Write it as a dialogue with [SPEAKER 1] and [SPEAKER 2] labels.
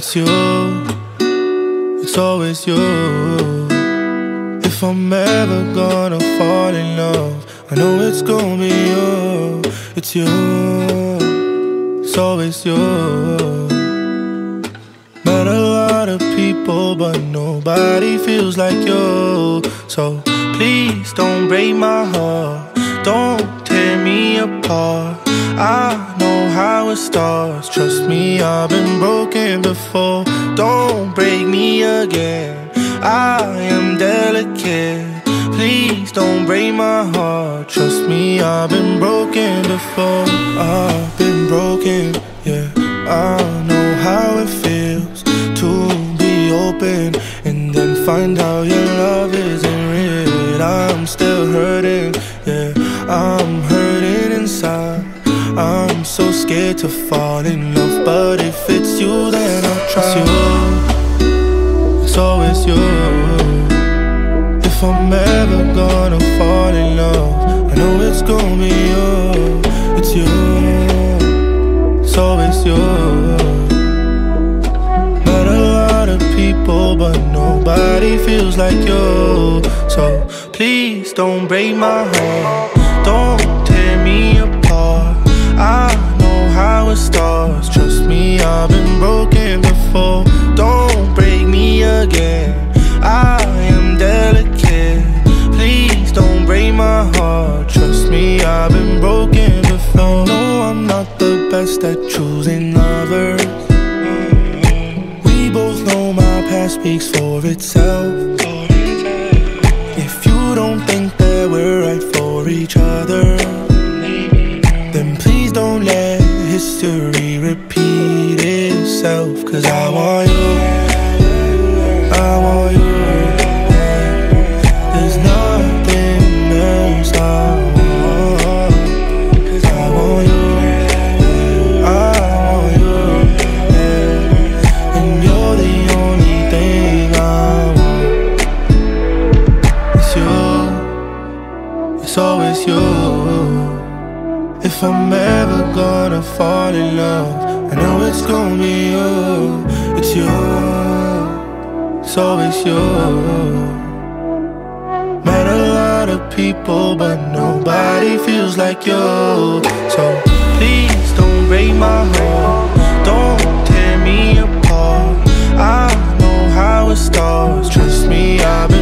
[SPEAKER 1] It's you, it's always you. If I'm ever gonna fall in love, I know it's gonna be you. It's you, it's always you. Met a lot of people, but nobody feels like you. So please don't break my heart, don't tear me apart. I know how it starts, trust me, I've been broken before. Don't break me again, I am delicate. Please don't break my heart, trust me, I've been broken before. I've been broken, yeah, I know how it feels to be open and then find out your love isn't real. I'm still hurting, yeah, I'm hurting inside. I'm so scared to fall in love, but if it's you, then I'll try. It's you, it's always you. If I'm ever gonna fall in love, I know it's gonna be you. It's you, it's always you. Met a lot of people, but nobody feels like you. So please don't break my heart, don't tear me apart. I know how it starts, trust me, I've been broken before. Don't break me again, I am delicate. Please don't break my heart, trust me, I've been broken before. No, I'm not the best at choosing lovers. We both know my past speaks for itself. If you don't think that we're right for each other, then please don't let history repeat itself. Cause I want you, I want you. There's nothing else I want. Cause I want you, I want you, yeah. And you're the only thing I want. It's you, it's always you. If I'm ever gonna fall in love, I know it's gonna be you. It's you, it's always you. Met a lot of people, but nobody feels like you. So please don't break my heart, don't tear me apart. I know how it starts, trust me, I've been